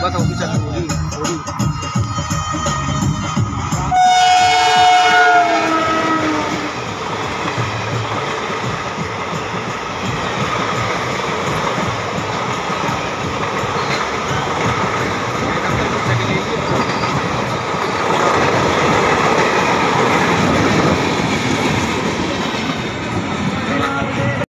बोला था वो भी चल रही होगी थोड़ी।